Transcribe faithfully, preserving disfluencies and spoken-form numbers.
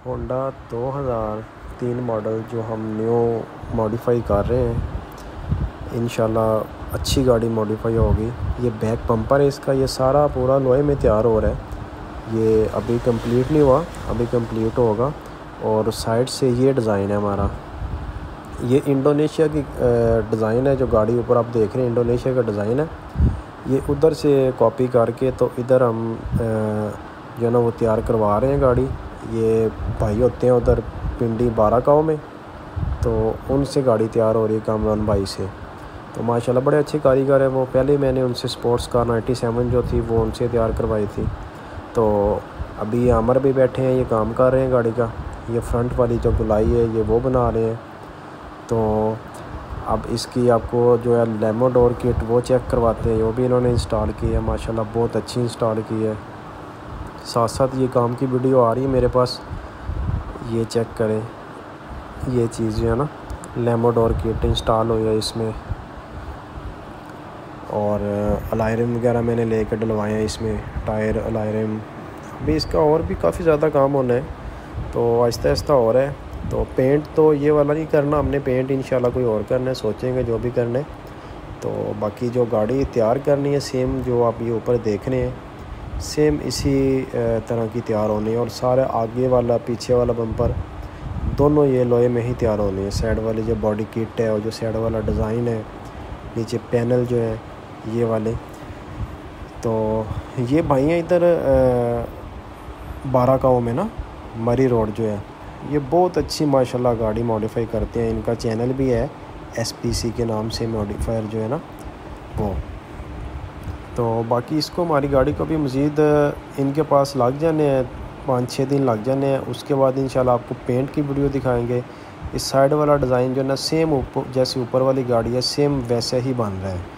Honda दो हज़ार तीन मॉडल जो हम न्यू मॉडिफाई कर रहे हैं, इंशाल्लाह अच्छी गाड़ी मॉडिफाई होगी। ये बैक बम्पर है इसका, ये सारा पूरा लोहे में तैयार हो रहा है। ये अभी कंप्लीट नहीं हुआ, अभी कंप्लीट होगा। और साइड से ये डिज़ाइन है हमारा, ये इंडोनेशिया की डिज़ाइन है। जो गाड़ी ऊपर आप देख रहे हैं इंडोनेशिया का डिज़ाइन है। ये उधर से कॉपी करके तो इधर हम जो है ना वो तैयार करवा रहे हैं गाड़ी। ये भाई होते हैं उधर पिंडी बाराकाओ में, तो उनसे गाड़ी तैयार हो रही है कामरान भाई से। तो माशाल्लाह बड़े अच्छे कारीगर है वो। पहले मैंने उनसे स्पोर्ट्स कार नाइन्टी सेवन जो थी वो उनसे तैयार करवाई थी। तो अभी ये अमर भी बैठे हैं, ये काम कर रहे हैं गाड़ी का। ये फ्रंट वाली जो गुलाई है ये वो बना रहे हैं। तो अब इसकी आपको जो है लेमो डोर किट वो चेक करवाते हैं, वो भी इन्होंने इंस्टॉल की है। माशाल्लाह बहुत अच्छी इंस्टॉल की है। साथ साथ ये काम की वीडियो आ रही है मेरे पास, ये चेक करें। ये चीज़ जो है ना लेमो डोर किट इंस्टॉल हुई है इसमें। और अलायरम वगैरह मैंने लेकर डलवाए हैं इसमें, टायर अलायरम। अभी इसका और भी काफ़ी ज़्यादा काम होना है, तो आहिस्ता आहिस्ता हो रहा है। तो पेंट तो ये वाला नहीं करना हमने, पेंट इंशाल्लाह कोई और करना है, सोचेंगे जो भी करना है। तो बाकी जो गाड़ी तैयार करनी है सेम जो आप ये ऊपर देख रहे हैं, सेम इसी तरह की तैयार होनी है। और सारे आगे वाला पीछे वाला बम्पर दोनों ये लोहे में ही तैयार होनी है। साइड वाली जो बॉडी किट है और जो साइड वाला डिज़ाइन है, नीचे पैनल जो है ये वाले। तो ये भाई हैं इधर बाराकाओ में ना, मरी रोड जो है, ये बहुत अच्छी माशाल्लाह गाड़ी मॉडिफाई करते हैं। इनका चैनल भी है एसपीसी के नाम से, मॉडिफायर जो है ना वो। तो बाकी इसको हमारी गाड़ी को भी मज़ीद इनके पास लग जाने हैं, पाँच छः दिन लग जाने हैं। उसके बाद इंशाल्लाह आपको पेंट की वीडियो दिखाएंगे। इस साइड वाला डिज़ाइन जो है ना सेम ऊपर जैसे ऊपर वाली गाड़ी है सेम वैसे ही बन रहा है।